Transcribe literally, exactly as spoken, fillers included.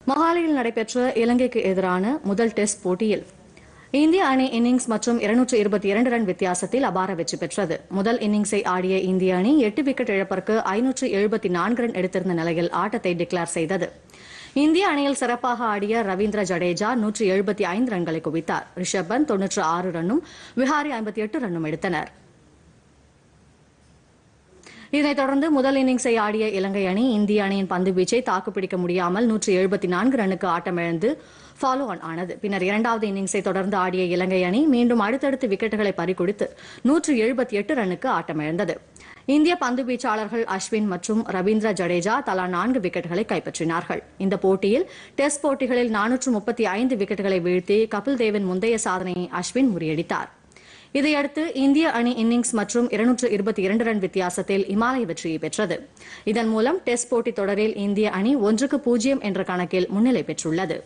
மொஹாலியில் நடைபெற்ற இலங்கைக்கு எதிரான முதல் டெஸ்ட் போட்டியில் இந்திய அணி இன்னிங்ஸ் மற்றும் இருநூற்று இருபத்தி இரண்டு ரன் வித்தியாசத்தில் அபார வெற்றி பெற்றது. முதல் இன்னிங்ஸை ஆடிய இந்திய அணி எட்டு விக்கெட் இழப்பிற்கு ஐநூற்று எழுபத்தி நான்கு ரன் எடுத்திருந்த நிலையில் ஆட்டத்தை டிக்ளேர் செய்தது. இந்திய அணியில் சிறப்பாக ஆடிய ரவீந்திர ஜடேஜா நூற்று எழுபத்தி ஐந்து ரன்களை குவித்தார். ரிஷப் பந்த் தொன்னூற்று ஆறு ரன்னும் விஹாரி ஐம்பத்தி எட்டு ரன்னும் எடுத்தனர். இதனைத் தொடர்ந்து முதல் இன்னிங்ஸை ஆடிய இலங்கை அணி இந்திய அணியின் பந்துவீச்சை தாக்குப்பிடிக்க முடியாமல் நூற்று எழுபத்தி நான்கு ரன்னுக்கு ஆட்டமிழந்து ஃபாலோ ஆன் ஆனது. பின்னர் இரண்டாவது இன்னிங்ஸை தொடர்ந்து ஆடிய இலங்கை அணி மீண்டும் அடுத்தடுத்து விக்கெட்டுகளை பறிகொடுத்து நூற்று எழுபத்தி எட்டு ரன்னுக்கு ஆட்டமிழந்தது. இந்திய பந்துவீச்சாளர்கள் அஸ்வின் மற்றும் ரவீந்திர ஜடேஜா தலா நான்கு விக்கெட்டுகளை கைப்பற்றினார்கள். இந்த போட்டியில் டெஸ்ட் போட்டிகளில் நானூற்று முப்பத்தி ஐந்து விக்கெட்டுகளை வீழ்த்தி கபில் தேவின் முந்தைய சாதனையை அஸ்வின் முறியடித்தார். இதையடுத்து இந்திய அணி இன்னிங்ஸ் மற்றும் இருநூற்று இருபத்தி இரண்டு ரன் வித்தியாசத்தில் இமாலய வெற்றியை பெற்றது. இதன் மூலம் டெஸ்ட் போட்டித் தொடரில் இந்திய அணி ஒன்றுக்கு பூஜ்ஜியம் என்ற கணக்கில் முன்னிலை பெற்றுள்ளது.